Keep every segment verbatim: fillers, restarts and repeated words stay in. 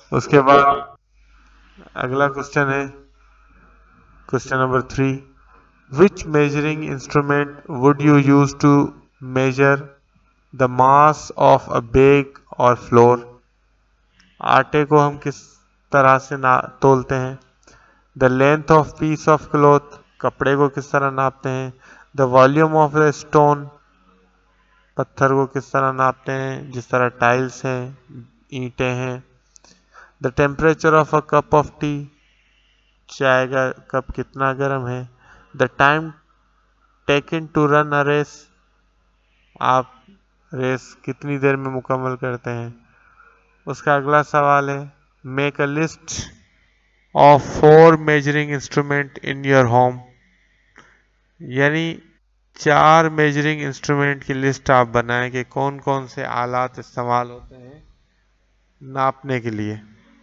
उसके बाद अगला क्वेश्चन है question number three, which measuring instrument would you use to measure the mass of a bag और flour? आटे को हम किस तरह से ना तोलते हैं? The length of piece of cloth, कपड़े को किस तरह नापते हैं? The volume of the stone, पत्थर को किस तरह नापते हैं जिस तरह टाइल्स हैं, ईंटें हैं? The temperature of a cup of tea, चाय का कप कितना गर्म है? The time taken to run a race, आप रेस कितनी देर में मुकम्मल करते हैं? उसका अगला सवाल है, make a list of four measuring instrument in your home, यानी चार मेजरिंग इंस्ट्रूमेंट की लिस्ट आप बनाएं कि कौन कौन से आलात इस्तेमाल होते हैं नापने के लिए।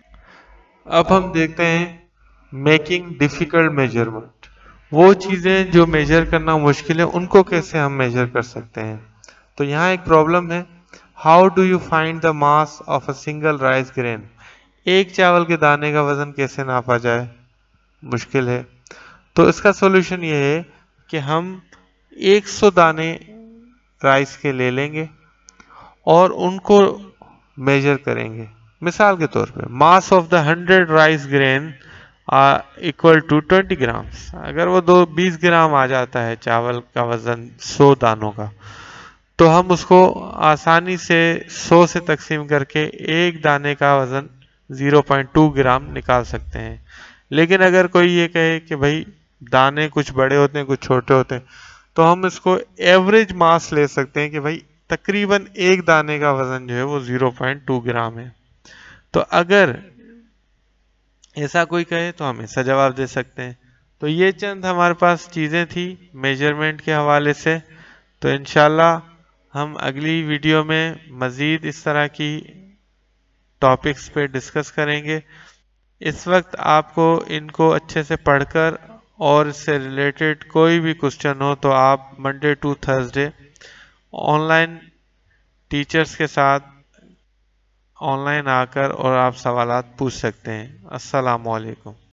अब हम देखते हैं मेकिंग डिफिकल्ट मेजरमेंट, वो चीज़ें जो मेजर करना मुश्किल है उनको कैसे हम मेजर कर सकते हैं। तो यहाँ एक प्रॉब्लम है, how do you find the mass of a single rice grain, एक चावल के दाने का वजन कैसे नापा जाए, मुश्किल है। तो इसका सॉल्यूशन ये है कि हम सौ दाने राइस के ले लेंगे और उनको मेजर करेंगे। मिसाल के तौर पे mass of the hundred rice grain equal to twenty grams, अगर वो दो बीस ग्राम आ जाता है चावल का वजन सौ दानों का, तो हम उसको आसानी से सौ से तकसीम करके एक दाने का वजन ज़ीरो पॉइंट टू ग्राम निकाल सकते हैं। लेकिन अगर कोई ये कहे कि भाई दाने कुछ बड़े होते हैं कुछ छोटे होते हैं, तो हम इसको एवरेज मास ले सकते हैं कि भाई तकरीबन एक दाने का वजन जो है वो ज़ीरो पॉइंट टू ग्राम है। तो अगर ऐसा कोई कहे तो हम ऐसा जवाब दे सकते हैं। तो ये चंद हमारे पास चीज़ें थी मेजरमेंट के हवाले से। तो इंशाल्लाह हम अगली वीडियो में मज़ीद इस तरह की टॉपिक्स पे डिस्कस करेंगे। इस वक्त आपको इनको अच्छे से पढ़कर और इससे रिलेटेड कोई भी क्वेश्चन हो तो आप Monday to Thursday online teachers के साथ ऑनलाइन आकर और आप सवालात पूछ सकते हैं। अस्सलामु अलैकुम।